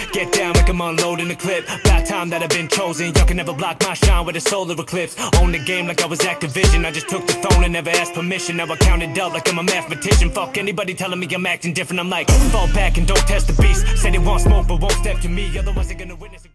Get down like I'm unloading a clip. About time that I've been chosen. Y'all can never block my shine with a solar eclipse. Own the game like I was Activision. I just took the throne and never asked permission. Now I count it up like I'm a mathematician. Fuck anybody telling me I'm acting different. I'm like, fall back and don't test the beast. Say they want smoke but won't step to me. Otherwise they're gonna witness